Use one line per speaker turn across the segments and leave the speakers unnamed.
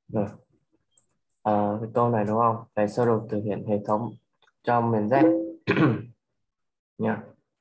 Rồi. Cái câu này đúng không? Phải sơ đồ thực hiện hệ thống trong miền Z nha.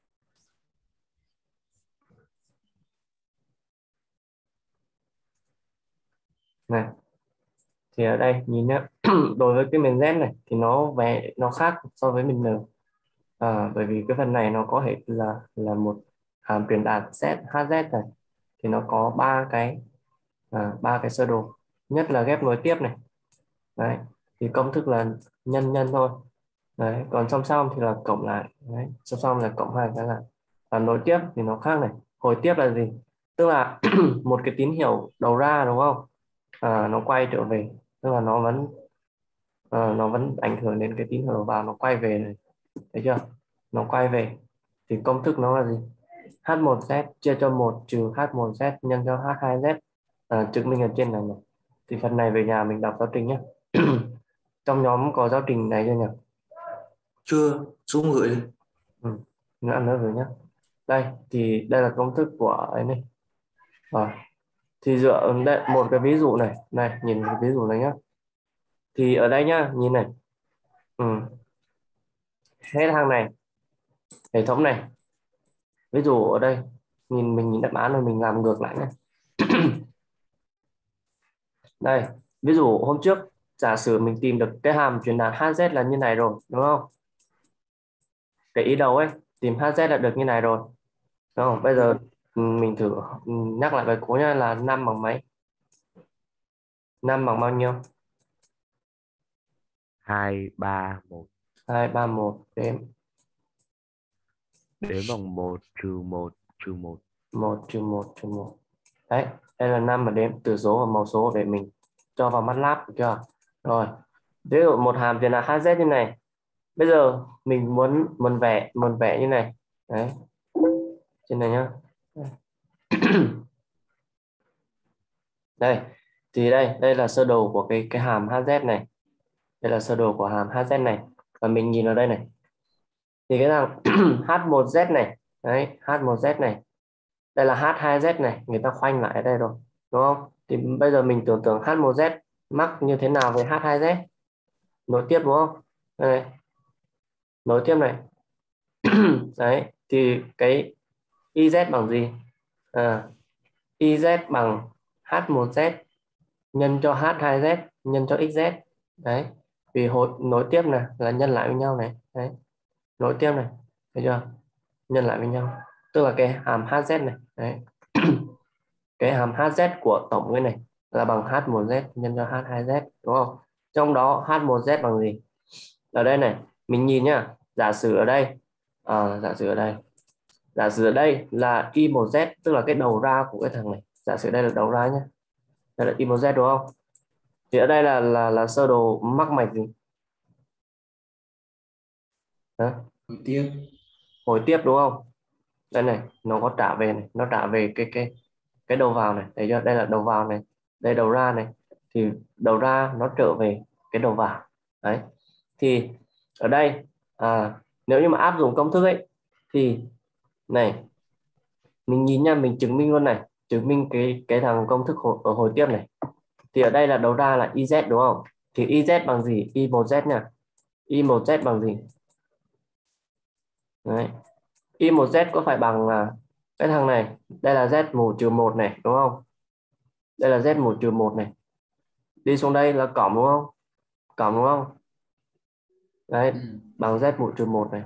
Này, thì ở đây nhìn nhá, đối với cái miền Z này thì nó khác so với miền N. Bởi vì cái phần này nó có hệ là một hàm truyền đạt Z HZ này, thì nó có ba cái sơ đồ. Nhất là ghép nối tiếp này. Đấy, thì công thức là nhân nhân thôi. Đấy, còn song song thì là cộng lại. Đấy, song song là cộng hai cái lại. Nối tiếp thì nó khác này. Hồi tiếp là gì? Tức là một cái tín hiệu đầu ra đúng không? Nó quay trở về, tức là nó vẫn ảnh hưởng đến cái tín hiệu đầu vào, nó quay về này, thấy chưa? Nó quay về thì công thức nó là gì? H1Z chia cho 1 trừ H1Z nhân cho H2Z, chứng minh ở trên này này. Thì phần này về nhà mình đọc giáo trình nhé. Trong nhóm có giáo trình này chưa nhỉ?
Chưa, Dũng gửi đi.
Ừ. Nữa rồi nhé. Đây thì đây là công thức của ấy này. Thì dựa đây, một cái ví dụ này này, nhìn cái ví dụ này nhá. Thì ở đây nhá, nhìn này. Ừ. Hết hàng này, hệ thống này, ví dụ ở đây mình nhìn đáp án rồi mình làm ngược lại nhé. Đây, ví dụ hôm trước giả sử mình tìm được cái hàm truyền đạt HZ là như này rồi đúng không? Cái ý đầu ấy, tìm HZ là được như này rồi đúng không? Bây giờ mình thử nhắc lại bài cũ nhá, là 5 bằng mấy? 5 bằng bao nhiêu?
2 3 1.
2 3 1 đếm.
Đếm bằng 1 trừ 1 trừ 1.
1 trừ 1 trừ 1. Đấy, đây là 5 mà đếm từ số và mẫu số để mình cho vào MATLAB, được chưa? Rồi, ví dụ một hàm truyền đạt HZ như này. Bây giờ mình muốn vẽ như này. Đấy, trên này nhá. Đây, thì đây là sơ đồ của cái hàm HZ này. Đây là sơ đồ của hàm HZ này. Và mình nhìn ở đây này. Thì cái thằng H1Z này, đấy, H1Z này. Đây là H2Z này, người ta khoanh lại ở đây rồi, đúng không? Thì bây giờ mình tưởng tượng H1Z mắc như thế nào với H2Z? Nối tiếp đúng không? Đây, nối tiếp này. Đấy, thì cái YZ bằng gì? YZ bằng H1Z nhân cho H2Z nhân cho XZ. Đấy, vì nối tiếp này là nhân lại với nhau này. Đấy, nối tiếp này, thấy chưa? Nhân lại với nhau, tức là cái hàm HZ này. Đấy. Cái hàm HZ của tổng cái này là bằng H1Z nhân cho H2Z, đúng không? Trong đó H1Z bằng gì? Ở đây này, mình nhìn nhá, giả sử ở đây, giả sử ở đây là Y1Z, tức là cái đầu ra của cái thằng này. Giả sử đây là đầu ra nhé, đây là Y1Z đúng không? Thì ở đây là sơ đồ mắc mạch gì? Đó,
Gửi tiếp.
hồi tiếp đúng không? Đây này, nó có trả về này, nó trả về cái đầu vào này, thấy chưa? Đây là đầu vào này, đây đầu ra này, thì đầu ra nó trở về cái đầu vào. Đấy, thì ở đây nếu như mà áp dụng công thức ấy thì này, mình nhìn nha, mình chứng minh luôn này, chứng minh cái thằng công thức ở hồi tiếp này. Thì ở đây là đầu ra là YZ đúng không? Thì YZ bằng gì? Y1Z nha. Y1Z bằng gì? Đấy, Y1Z có phải bằng là cái thằng này, đây là Z mũ trừ 1 này đúng không? Đây là Z mũ trừ 1 này, đi xuống đây là cộng đúng không? Cộng đúng không? Đấy,
Ừ.
bằng Z mũ trừ 1 này.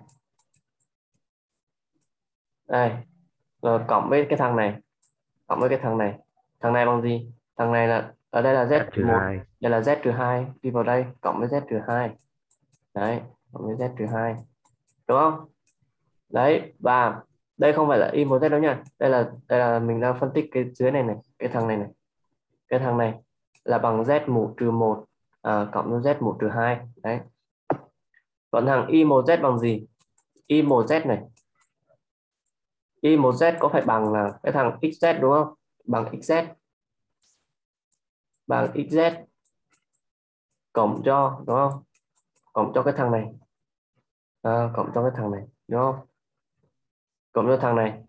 Đây, rồi cộng với cái thằng này, cộng với cái thằng này bằng gì? Thằng này là ở đây là
Z trừ
Z1,
2.
đây là Z trừ 2, đi vào đây cộng với Z trừ 2. Đấy, cộng với Z trừ 2, đúng không? Đấy, và đây không phải là y một Z đâu nha, đây là mình đang phân tích cái dưới này này, cái thằng này này, cái thằng này là bằng Z mũ trừ 1 cộng với Z mũ trừ 2. Đấy, còn thằng Y1Z bằng gì? Y1Z này, Y1Z có phải bằng là cái thằng XZ đúng không? Bằng XZ, bằng XZ cộng cho, đúng không? Cộng cho cái thằng này, cộng cho cái thằng này, đúng không? Cộng cho thằng này.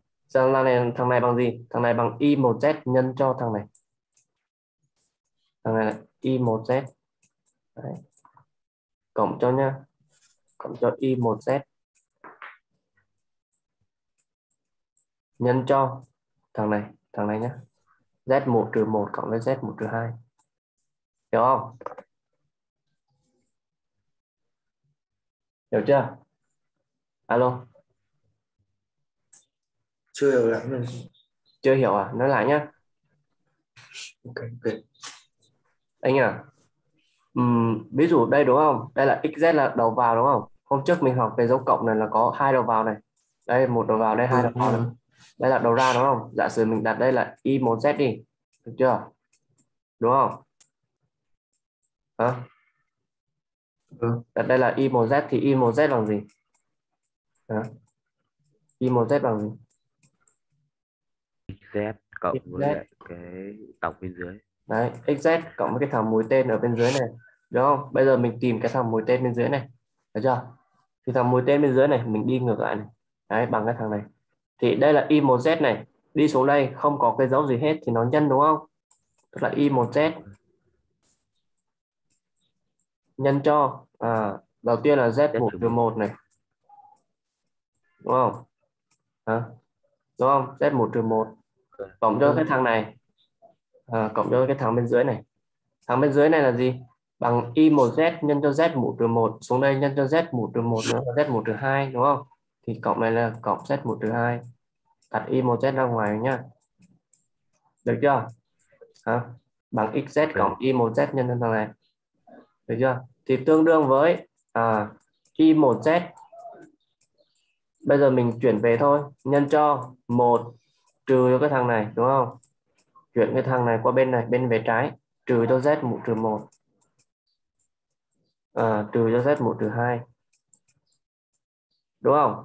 Thằng này bằng gì? Thằng này bằng Y1Z nhân cho thằng này. Thằng này y1z. Đấy. Cộng cho nhá, cộng cho y1z nhân cho thằng này nhá, z1 trừ 1 cộng với z1 trừ 2. Hiểu không? Hiểu chưa? Alo,
Chưa hiểu lắm rồi.
chưa hiểu à? Nói lại nhá.
Ok.
Anh à, ví dụ đây đúng không? Đây là xz là đầu vào đúng không? Hôm trước mình học về dấu cộng này là có hai đầu vào này. Đây một đầu vào, đây hai đầu vào này. Đây là đầu ra đúng không? Giả sử mình đặt đây là y1z đi. Được chưa? Đúng không? Hả? Đặt đây là y1z thì y1z bằng gì? Hả? Y1z bằng gì?
Z cộng với
xz.
lại cái tổng bên dưới.
Đấy, xz cộng với cái thằng mũi tên ở bên dưới này. Đúng không? Bây giờ mình tìm cái thằng mũi tên bên dưới này. Được chưa? Thì thằng mũi tên bên dưới này mình đi ngược lại này. Đấy, bằng cái thằng này. Thì đây là y1z này. Đi xuống đây không có cái dấu gì hết thì nó nhân đúng không? Tức là y1z nhân cho đầu tiên là
Z
z1
trừ
trừ
1.
1 này. Đúng không? Hả? Đúng không? Z1 trừ 1 cộng cho cái thằng này. Cộng cho cái thằng bên dưới này. Thằng bên dưới này là gì? Bằng y1z nhân cho z1 trừ 1, xuống đây nhân cho z1 trừ 1 nữa là z1 trừ 2 đúng không? Thì cộng này là cộng z1 trừ 2. Đặt y1z ra ngoài nhá. Được chưa? Hả? Bằng xz cộng y1z nhân cho thằng này. Được chưa? Thì tương đương với y1z. Bây giờ mình chuyển về thôi, nhân cho 1 trừ cho cái thằng này đúng không? Chuyển cái thằng này qua bên này, bên về trái, trừ cho z1 trừ 1. Trừ cho z1 trừ 2. Đúng không?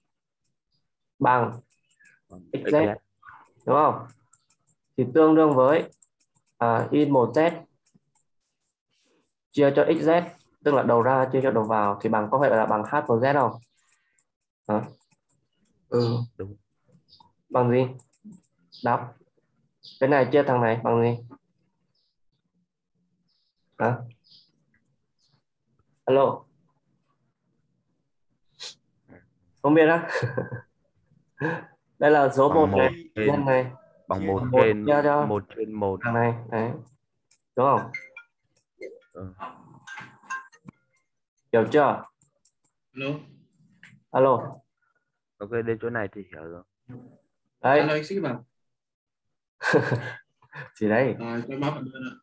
Bằng xz đúng không? Thì tương đương với y1z chia cho xz, tức là đầu ra chia cho đầu vào, thì bằng có phải là bằng h vào z không? Hả?
Đúng.
Bằng gì? Đọc. Cái này chia thằng này bằng gì? Hả? Alo, không biết á. Đây là số 1
Bằng
này,
1
nhân
trên
này,
bằng 1
1
trên
chia cho
1 trên 1.
thằng này, đấy. Đúng không?
Ừ.
Hiểu chưa?
Alo,
Alo.
Ok, đến chỗ này thì hiểu rồi.
Đấy,
alo anh Sĩ bảo.
thì đấy.
Rồi, tôi báo phần đơn ạ.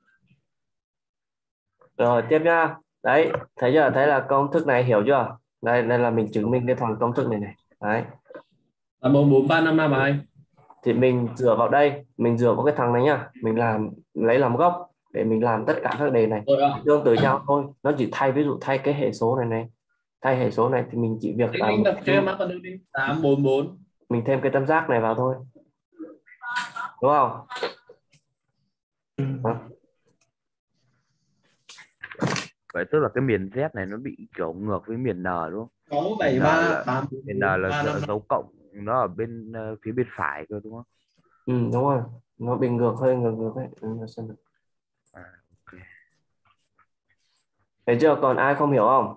Rồi tiếp nhá. Đấy, thấy chưa? Thấy là công thức này hiểu chưa? Đây là mình chứng minh cái thằng công thức này này. Đấy.
Là 14353 bài.
Thì mình dựa vào đây, mình dựa vào cái thằng này nhá, mình lấy làm gốc để mình làm tất cả các đề này
Rồi ạ.
tương tự nhau thôi. Nó chỉ thay, ví dụ thay cái hệ số này này, thay hệ số này thì mình chỉ việc
Anh
làm
đọc cho em mã phần đơn đi. 844.
mình thêm cái tam giác này vào thôi, đúng không? Đó.
Vậy tức là cái miền Z này nó bị kiểu ngược với miền N đúng không? Miền N
673
là
344
dấu cộng, nó ở bên phía bên phải cơ đúng không?
Ừ, đúng rồi, nó bị ngược, hơi ngược ấy. Xem nào.
Ok.
Thấy chưa? Còn ai không hiểu không?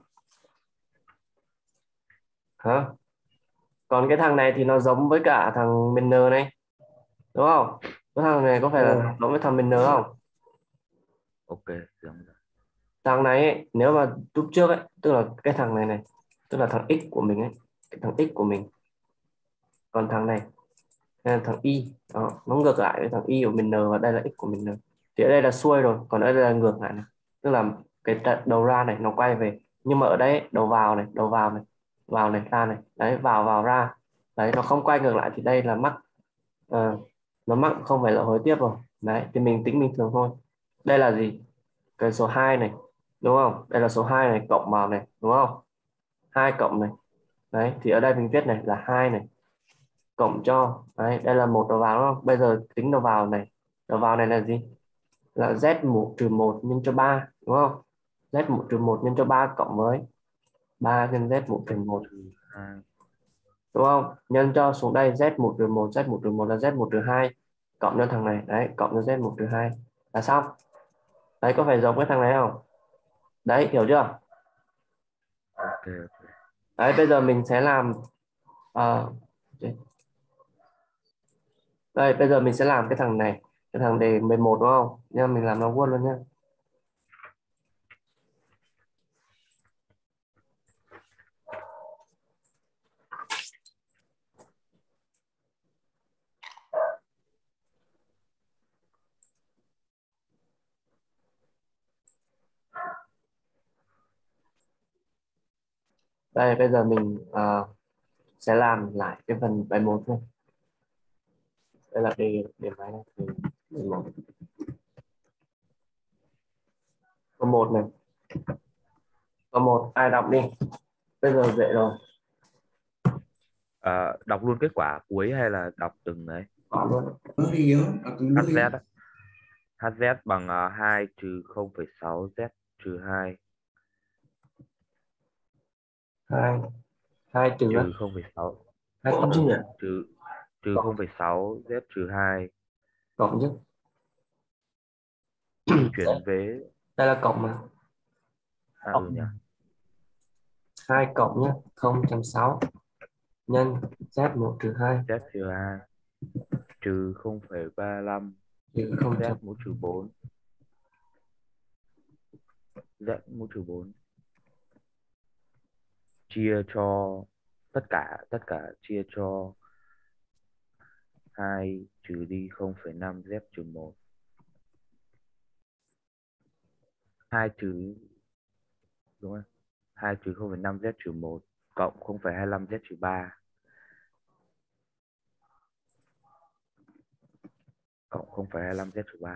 Hả? Còn cái thằng này thì nó giống với cả thằng bên N này, đúng không? Cái thằng này có phải là giống với thằng bên N không?
Ok, giống rồi.
Thằng này ấy, nếu mà lúc trước ấy, tức là cái thằng này này, tức là thằng x của mình ấy, cái thằng x của mình. Còn thằng này là thằng y đó, nó ngược lại với thằng y của mình n, và đây là x của mình n. Thì ở đây là xuôi rồi, còn ở đây là ngược lại này. Tức là cái đầu ra này nó quay về, nhưng mà ở đây đầu vào này, vào này, ra này, đấy, vào ra, đấy, nó không quay ngược lại thì đây là mắc. Nó mắc không phải là hối tiếp rồi. Đấy thì mình tính bình thường thôi. Đây là gì? Cái số 2 này, đúng không? Đây là số 2 này cộng vào này, đúng không? 2 cộng này, đấy, thì ở đây mình viết này là 2 này cộng cho, đấy, đây là một đầu vào đúng không? Bây giờ tính đầu vào này là gì? Là z1 trừ 1 nhân cho 3, đúng không? Z1 trừ 1 nhân cho 3 cộng với 3 nhân z1 trừ 1, đúng không? Nhân cho xuống đây z1 trừ 1, z1 trừ 1 là z1 trừ 2, cộng cho thằng này, đấy, cộng cho z1 trừ 2 là xong. Đấy, có phải giống cái thằng này không? Đấy, hiểu chưa?
Ok.
Đấy, bây giờ mình sẽ làm đây, bây giờ mình sẽ làm cái thằng này, cái thằng đề 11 đúng không? Nhưng mình làm nó vuông luôn nhá. Đây, bây giờ mình sẽ làm lại cái phần bài 1 thôi. Đây là đề bài này thì 11. Câu 1 này. Câu 1 ai đọc đi. Bây giờ dễ rồi.
Đọc luôn kết quả cuối hay là đọc từng đấy?
Có luôn.
Đỡ đi yếu, đọc từng đỡ
HZ
yếu.
á. HZ bằng 2 trừ 0,6 Z trừ 2
2 2 trừ á,
trừ 0,6
2
Cộng
cộng
chứ nhỉ?
trừ trừ
cộng
0,6 Z trừ 2
cộng chứ.
chuyển vế.
Đây là cộng mà.
Nhỉ.
2 cộng nhá, 0,6 nhân Z1 trừ 2
Z trừ 2 trừ 0,35
trừ
Z mũ trừ 4 Z mũ trừ 4 chia cho tất cả chia cho 2 trừ đi 0,5 Z trừ 1. 2 trừ đúng không? 2 trừ 0,5 Z trừ 1 cộng 0,25 Z trừ 3 cộng 0,25 Z trừ 3.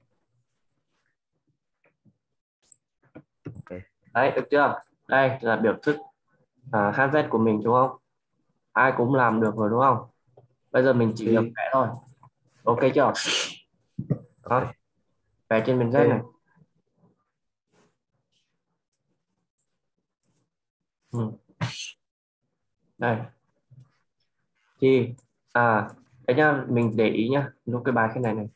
Ok.
Đấy, được chưa? Đây là biểu thức HZ của mình đúng không? Ai cũng làm được rồi đúng không? Bây giờ mình chỉ việc
Ok.
vẽ thôi. Ok chưa?
Ok.
Đó, vẽ trên miền Z này.
Ok.
Ừ. Đây. Thì cái nhá, mình để ý nhá, lúc cái bài cái này,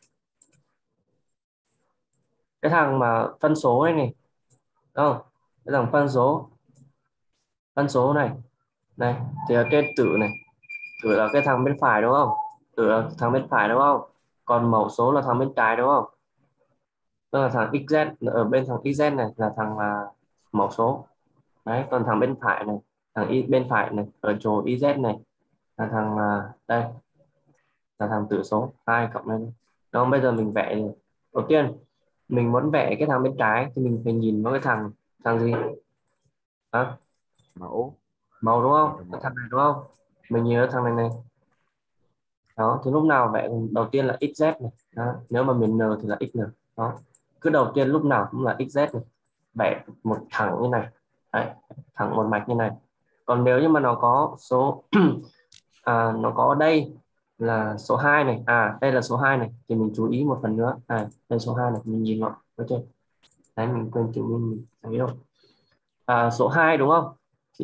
cái thằng mà phân số này này, đúng không? Cái thằng phân số này, này thì ở trên tử này, tử là cái thằng bên phải đúng không? Tử là thằng bên phải đúng không? Còn mẫu số là thằng bên trái đúng không? Tức là thằng xz ở bên thằng xz này là thằng mẫu số. Đấy, còn thằng bên phải này, bên phải này ở chỗ iz này là thằng đây là thằng tử số 2 cộng lên. Đó, bây giờ mình vẽ đầu tiên mình muốn vẽ cái thằng bên trái thì mình phải nhìn vào cái thằng thằng gì đó,
Mẫu.
màu đúng
Nhìn
không?
vào
Cái thằng
mẫu.
này đúng không? Mình nhìn vào thằng này này. Đó, thì lúc nào vẽ đầu tiên là xz này đó. Nếu mà miền n thì là x nữa đó, cứ đầu tiên lúc nào cũng là xz này, vẽ một thẳng như này. Đấy, thẳng một mạch như này. Còn nếu như mà nó có số nó có đây là số 2 này, đây là số 2 này thì mình chú ý một phần nữa, đây số 2 này mình nhìn vào, ok. Đấy, mình quên chữ mình thấy rồi. Số 2 đúng không? Thì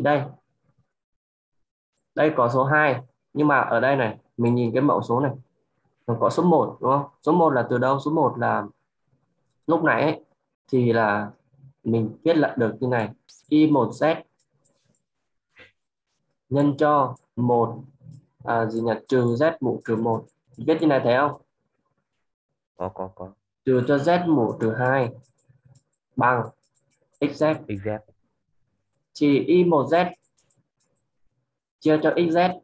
đây có số 2, nhưng mà ở đây này mình nhìn cái mẫu số này nó có số 1 đúng không? Số 1 là từ đâu? Số 1 là lúc nãy ấy, thì là mình viết lại được như này, y1z nhân cho 1 gì nhỉ, trừ z mũ trừ 1, viết như này thấy không?
Có.
Trừ cho z mũ trừ 2 bằng xz,
XZ.
thì y1z chia cho xz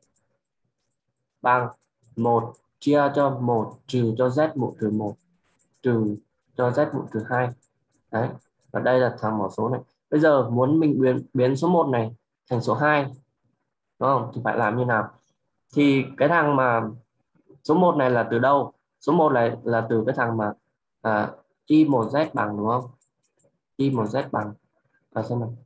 bằng 1 chia cho 1 trừ cho z mũ trừ 1 trừ cho z mũ trừ 2. Đấy, và đây là thằng mẫu số này. Bây giờ muốn mình biến số 1 này thành số 2 đúng không? Thì phải làm như nào? Thì cái thằng mà số 1 này là từ đâu? Số 1 này là từ cái thằng mà y1z bằng đúng không? Y1z bằng xem nào.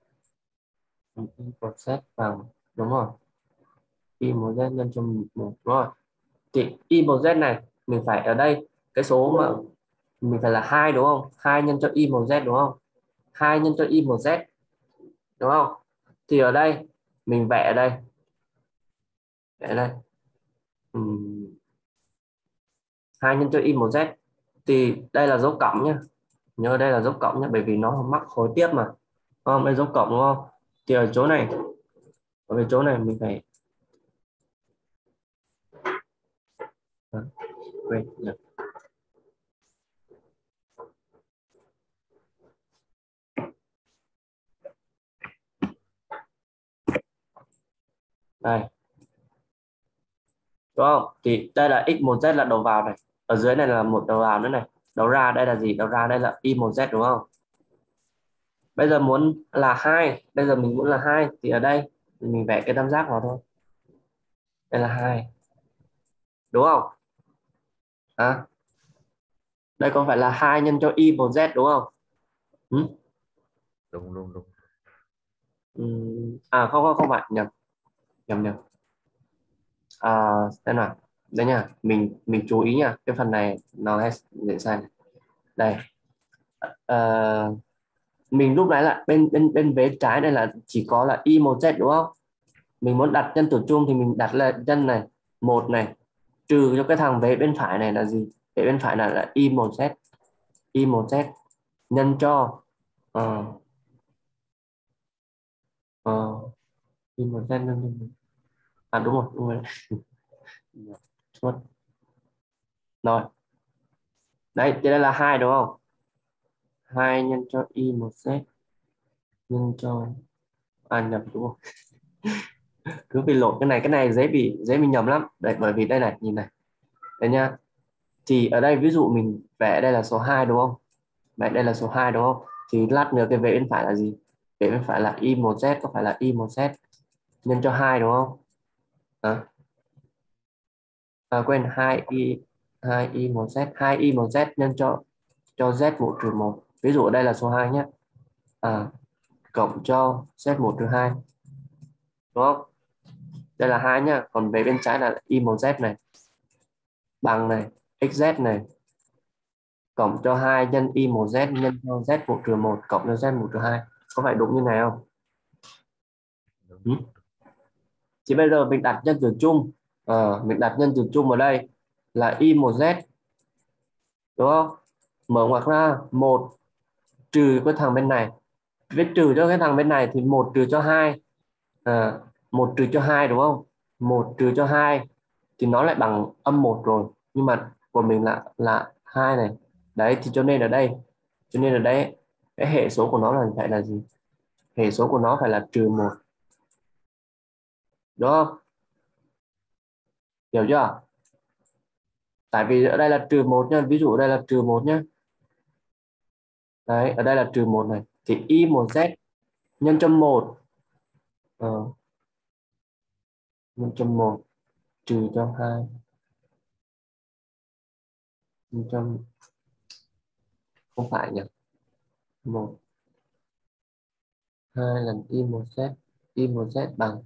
Y1z bằng đúng rồi. Y1z nhân cho 1 đúng rồi. Thì Y1Z này mình phải ở đây cái số mà mình phải là 2 đúng không? 2 nhân cho Y1Z đúng không? 2 nhân cho Y1Z đúng không? Thì ở đây mình vẽ ở đây. Vẽ đây. 2 nhân cho Y1Z thì đây là dấu cộng nhá. Nhớ đây là dấu cộng nhé, bởi vì nó mắc hối tiếp mà. Không, đây dấu cộng đúng không? Thì ở chỗ này, ở cái chỗ này mình phải quên nhỉ. Đây, đúng không? Thì đây là x1z là đầu vào này, ở dưới này là một đầu vào nữa này, đầu ra đây là gì? Đầu ra đây là y1z đúng không? Bây giờ muốn là hai, bây giờ mình muốn là hai thì ở đây mình vẽ cái tam giác vào thôi. Đây là hai, đúng không? À, đây có phải là 2 nhân cho y1z đúng không? Ừ?
Đúng đúng đúng.
À không không không phải, nhầm nhầm nhầm. À, xem nào, đây nha, mình chú ý nha, cái phần này nó hay dễ sai này. Đây, mình lúc nãy là bên bên bên vế trái đây là chỉ có là y1z đúng không? Mình muốn đặt nhân tử chung thì mình đặt là nhân này, một này, trừ cho cái thằng vế bên phải này là gì? Vế bên phải là y1z, y1z nhân cho uh, y1z nhân, à đúng rồi suốt rồi. Đấy, đây là hai đúng không? 2 nhân cho y1z nhân cho, à nhập đúng không? Cứ bị lộn cái này dễ bị nhầm lắm đấy, bởi vì đây này, nhìn này, đây nha, thì ở đây ví dụ mình vẽ đây là số 2 đúng không? Vậy đây là số 2 đúng không? Thì lát nữa cái vế bên phải là gì? Vế bên phải là y1z, có phải là y1z nhân cho 2 đúng không? Quên, 2y1z 2y1z nhân cho z1 trừ 1. Ví dụ ở đây là số 2 nhé. Cộng cho z1 trừ 2, đúng không? Đây là 2 nhá, còn về bên trái là y1z này bằng này xz này cộng cho 2 nhân y1z nhân cho z1 trừ 1 cộng cho z1 trừ 2. Có phải đúng như này không?
Đúng,
Ừ?
đúng.
Thì bây giờ mình đặt nhân tử chung, mình đặt nhân tử chung ở đây là y1z đúng không? Mở ngoặc ra, một trừ cái thằng bên này, viết trừ cho cái thằng bên này thì một trừ cho hai, một trừ cho hai đúng không? Một trừ cho hai thì nó lại bằng âm một rồi, nhưng mà của mình là hai này. Đấy thì cho nên ở đây cái hệ số của nó là phải là gì? Hệ số của nó phải là trừ một, đúng không? Hiểu chưa? Tại vì ở đây là trừ một nhá, ví dụ ở đây là trừ một nhá. Đấy, ở đây là trừ một này thì y1z nhân cho một, nhân cho một trừ cho hai, nhân cho, không phải nhỉ, một, hai lần y1z, y1z bằng,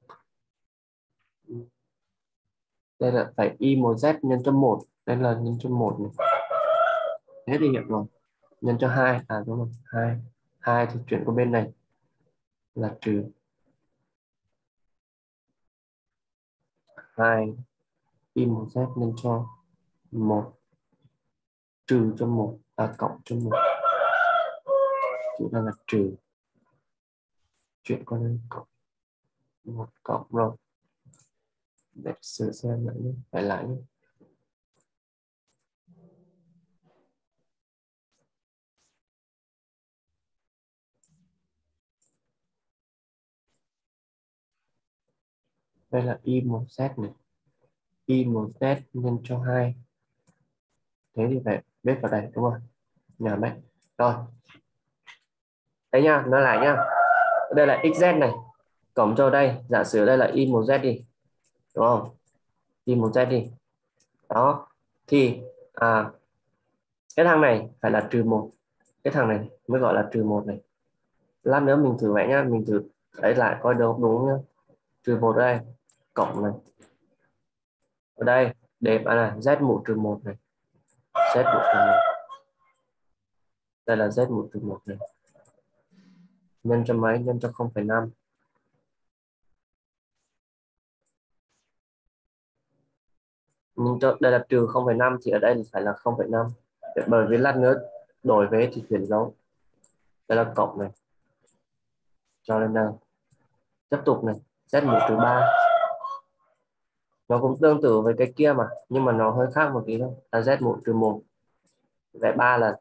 đây là phải y1z nhân cho một, đây là nhân cho một này. Thế thì hiểu rồi. Nhân cho hai, đúng rồi, hai, hai thì chuyển qua bên này là trừ hai y1z nhân cho một trừ cho một, cộng cho một, chúng ta là trừ, chuyển qua đây cộng một, cộng rồi. Để sửa xem lại nhé, phải lại nhé. Đây là y1z này, y1z nhân cho 2, thế thì phải viết vào đây đúng không? Nhầm đấy. Rồi đây nha, nói lại nha, đây là xz này cộng cho đây, giả sử đây là y1z đi, đúng không? Y1z đi, đó thì cái thằng này phải là trừ một, cái thằng này mới gọi là trừ một này. Lát nữa mình thử vẽ nhá, mình thử lấy lại coi được đúng nhá. Trừ một đây, cộng này, ở đây đẹp này, z1 trừ một này, z1 trừ một, đây là z1 trừ một này, nhân cho mấy? Nhân cho 0,5, nhưng cho đây là trừ 0,5 thì ở đây phải là 0,5, bởi vì lát nữa đổi về thì chuyển dấu. Đây là cộng này, cho lên đây. Tiếp tục này, Z1 trừ 3. Nó cũng tương tự với cái kia mà, nhưng mà nó hơi khác một tí thôi, là Z1 trừ 1. Vẽ 3 lần.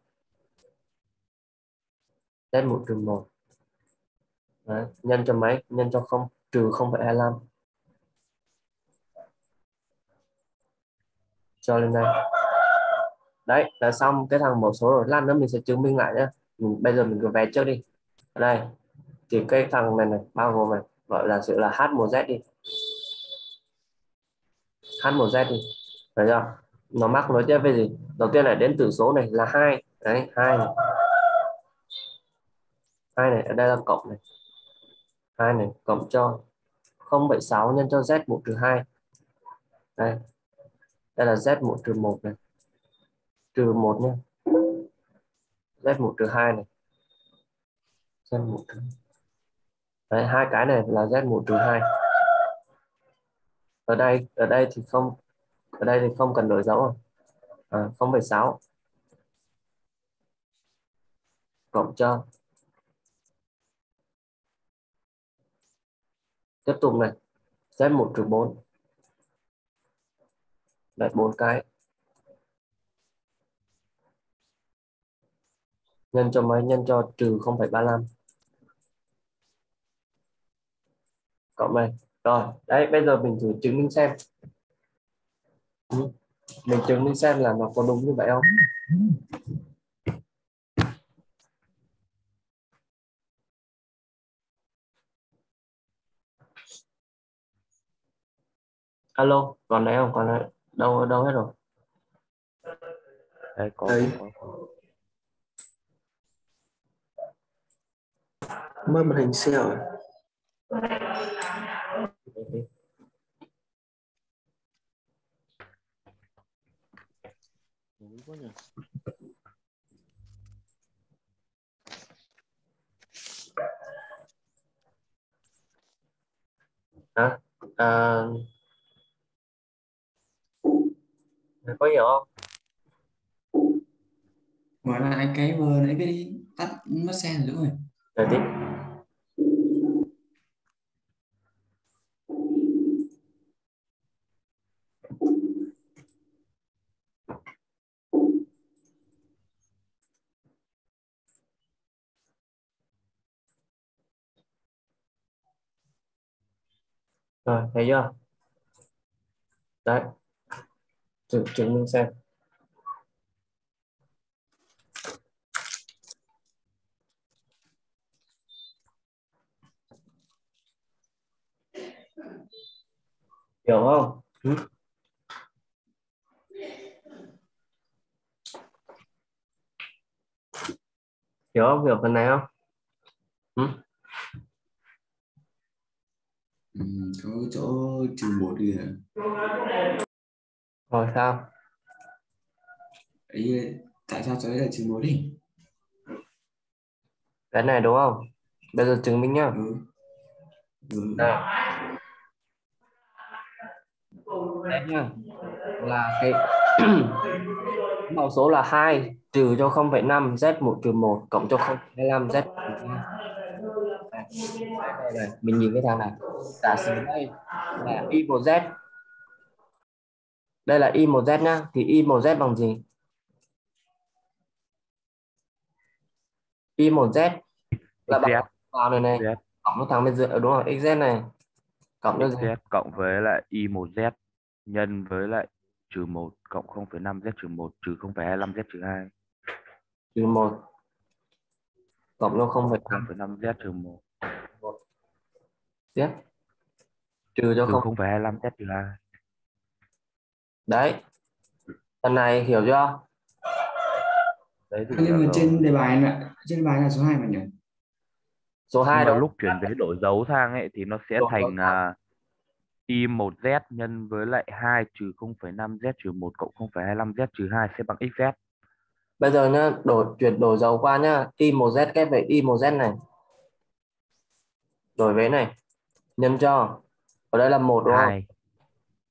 Z1 trừ 1. Đấy, nhân cho mấy? Nhân cho không, trừ 0,25. Cho lên đây. Đấy, là xong cái thằng mẫu số rồi. Lát nữa mình sẽ chứng minh lại nhé. Bây giờ mình cứ vẽ trước đi. Ở đây thì cái thằng này bao gồm này, gọi là sự là H1Z đi. H1Z đi. Thấy chưa? Nó mắc nối tiếp về gì? Đầu tiên là đến tử số này là 2. Đấy, 2 này. 2 này, ở đây là cộng này. 2 này cộng cho 0,6 nhân cho Z1 trừ 2. Đây. Đây là Z1 trừ 1 này. Trừ 1 nhé. Z1 trừ 2 này. Z1 trừ. Đấy, hai cái này là Z1 trừ 2. Ở đây thì không, ở đây thì không cần đổi dấu rồi. 0,6 cộng cho, tiếp tục này, Z1 trừ 4. Đấy, 4 cái. Nhân cho mấy? Nhân cho trừ 0,35. Cộng này. Rồi, đấy, bây giờ mình thử chứng minh xem. Mình chứng minh xem là nó có đúng như vậy không. Alo, còn đấy không? Còn đấy. Đâu hết rồi?
Đây
Đấy. Mất màn hình xe rồi.
Hả? Có hiểu không?
Mở lại cái vừa nãy cái đi, tắt mất sen rồi.
Để tí. Rồi, thấy chưa? Đấy. Chứng minh xem. Hiểu không? Hiểu không? Hiểu phần này không?
Có chỗ -1 đi à?
Rồi sao?
Ý, tại sao chỗ đấy là -1 đi?
Cái này đúng không? Bây giờ chứng minh nhá. Đây. Đấy nhá. Là cái mẫu số là 2 trừ cho 0,5 Z1 trừ 1 cộng cho 0,25 Z1 trừ 2. Đây này, mình nhìn cái thằng này. Giả sử đây là Y1Z. Đây là Y1Z nhá. Thì Y1Z bằng gì? Y1Z là bằng
XZ.
vào này này.
XZ.
Cộng với thằng bên dưới, đúng rồi, XZ này. Cộng cho gì?
XZ cộng với lại Y1Z nhân với lại -1 cộng 0,5 Z-1 trừ 0,25 Z-2
Trừ 1 cộng cho
cộng
0,5
0,5 Z-1
tiếp trừ cho
trừ
0.
0,25 Z-2.
Đấy, phần này hiểu chưa?
Đấy thì
Nhưng
hiểu
mà
rồi.
trên đề bài là số 2 mà nhỉ?
Số 2
Nhưng mà
đâu?
lúc chuyển vế đổi dấu sang ấy thì nó sẽ
Đổi dấu
thành
sang.
Y1Z nhân với lại 2 trừ 0,5 Z-1 cộng 0,25 Z-2 sẽ bằng XZ.
Bây giờ nhá, chuyển đổi dấu qua nhá, Y1Z kép với Y1Z này. Đổi vế này, nhân cho. Ở đây là 1 đúng không?
2.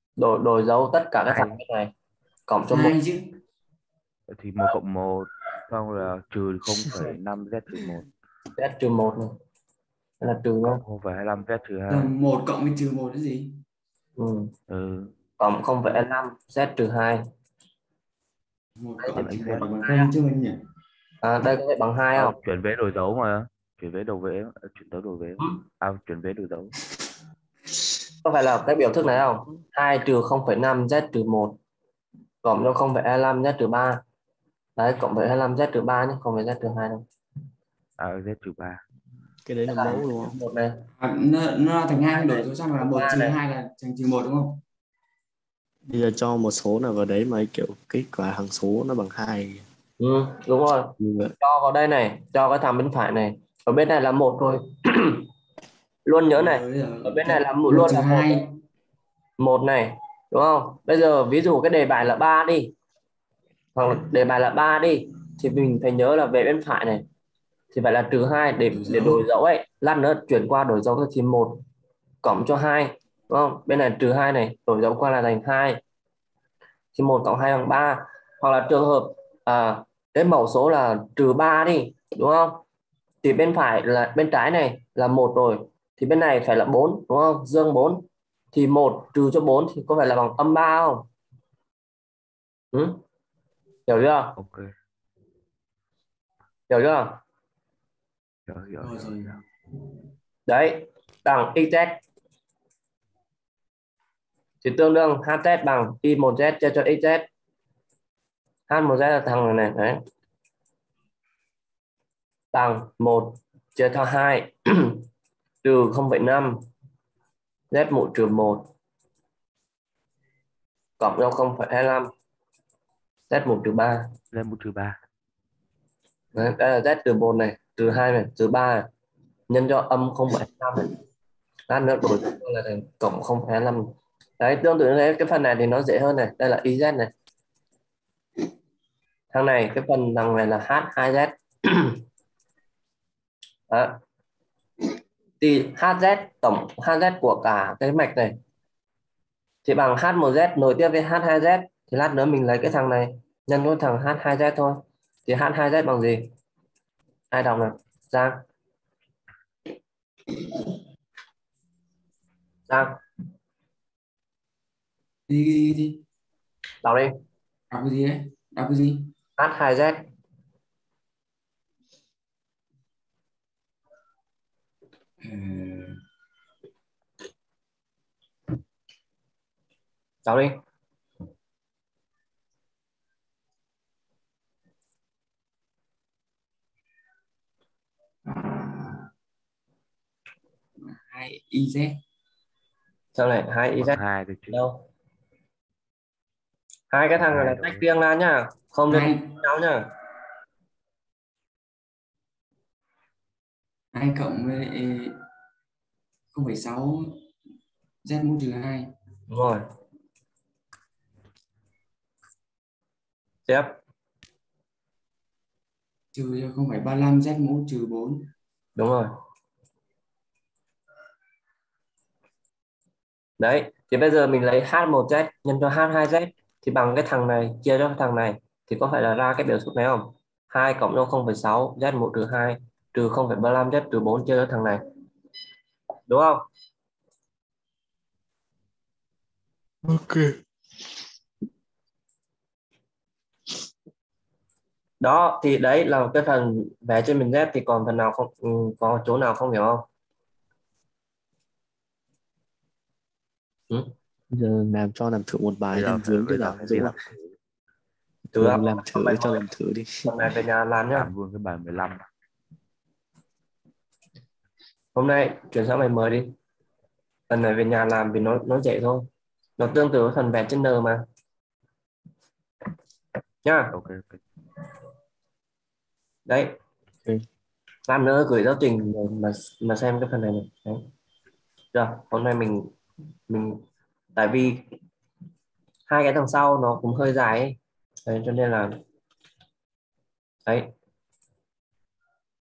Đổi dấu tất cả các thằng
2
bên này, cộng cho 1.
2 chứ.
thì 1 cộng 1 Không, là trừ 0,5z-1
Z trừ 1 này. Đây là trừ nhá.
cộng 0,25z-2.
Là 1 cộng với trừ 1 cái gì?
Ừ.
Ừ,
Cộng 0,5 Z trừ 2.
1
Đấy,
cộng
bằng
trừ
x.
1 bằng 0 chứ mình nhỉ?
đây có phải bằng 2 không?
Chuyển vế đổi dấu mà. Chuyển vế đổi vế, chuyển tới đổi vế.
Ừ.
Chuyển vế đổi dấu.
Có phải là cái biểu thức này không? 2 trừ 0,5 Z trừ 1 cộng cho 0,25 Z trừ 3. Đấy, cộng với 25 Z trừ 3 nhé, không phải Z trừ 2 đâu.
Z-3.
Cái đấy là mẫu đúng không?
Một này.
Nó thành 2 đổi số sang là 1 trừ
này.
2 là thành trừ 1 đúng không?
Bây giờ cho một số nào vào đấy mà kiểu kết quả hằng số nó bằng 2
Ừ, đúng rồi.
như vậy.
Cho vào đây này, cho cái thằng bên phải này. Ở bên này là 1 thôi. Luôn nhớ này.
Bây giờ
Ở bên này là
1
luôn
trừ
là 1.
2.
1 này, đúng không? Bây giờ ví dụ cái đề bài là 3 đi. Hoặc là đề bài là 3 đi thì mình phải nhớ là về bên phải này thì phải là trừ 2 để đổi dấu ấy. Lát nữa chuyển qua đổi dấu thì 1 cộng cho 2, đúng không? Bên này trừ 2 này, đổi dấu qua là thành 2. Thì 1 cộng 2 bằng 3. Hoặc là trường hợp cái mẫu số là trừ 3 đi, đúng không? Thì bên phải là bên trái này là 1 rồi thì bên này phải là 4, đúng không? Dương 4 thì 1 trừ cho 4 thì có phải là bằng âm 3 không? Ừ? Hiểu chưa?
Ok,
Hiểu chưa?
hiểu.
Rồi.
Đấy, bằng xz thì tương đương hz bằng y1z chia cho xz. H1z là thằng này đấy. Bằng 1 chia cho 2 trừ 0,5 z1 trừ 1 cộng cho 0,25 z1 trừ 3.
Z1-3.
Đấy, đây là z trừ 1 này, trừ 2 này, trừ 3 này. Nhân cho âm 0,25 này. Lát nữa đổi là thành cộng 0,25. Đấy, tương tự như thế cái phần này thì nó dễ hơn này. Đây là YZ này. Thằng này, cái phần thằng này là H2Z. Đó. Thì HZ, tổng HZ của cả cái mạch này thì bằng H1Z nối tiếp với H2Z. Thì lát nữa mình lấy cái thằng này nhân với thằng H2Z thôi. Thì H2Z bằng gì? Ai đọc nào? Giang. Giang.
Đi.
Đọc đi.
Đọc cái gì đấy? Đọc cái gì?
H2Z. Đọc đi.
Hai IZ.
Sau này 2YZ
Bằng 2 được chứ.
đâu? Hai cái thằng này là
Bằng
tách
2
riêng ra nhá, không liên
Hai
quan nhau nhá.
2 cộng với 0,6 Z mũ trừ 2
Đúng rồi. Tiếp.
trừ cho 0,35 Z mũ trừ 4.
Đúng rồi. Đấy, thì bây giờ mình lấy H1Z nhân cho H2Z thì bằng cái thằng này chia cho cái thằng này thì có phải là ra cái biểu thức này không? 2 cộng cho 0,6 Z1 trừ 2 trừ 0,35 Z trừ 4 chia cho thằng này. Đúng không?
Ok.
Đó, thì đấy là cái phần vẽ trên mình Z thì còn phần nào không, có chỗ nào không hiểu không? Ừ?
Bây giờ làm thử một bài
Bây giờ
xem vướng
bây
cái
giờ
nào
phải đi
Dũng ạ.
làm thử.
Được không?
Làm thử
Bài
cho
mới.
làm thử đi.
Phần này về nhà làm nhá.
Làm luôn cái bài 15.
Hôm nay chuyển sang bài mới đi. Phần này về nhà làm vì nó dễ thôi. Nó tương tự với phần vẽ trên N mà. Nhá.
Ok.
Đấy.
Ok.
Lát nữa gửi giáo trình mà xem cái phần này này. Đấy. Rồi, hôm nay mình tại vì hai cái thằng sau nó cũng hơi dài ấy. Đấy, cho nên là đấy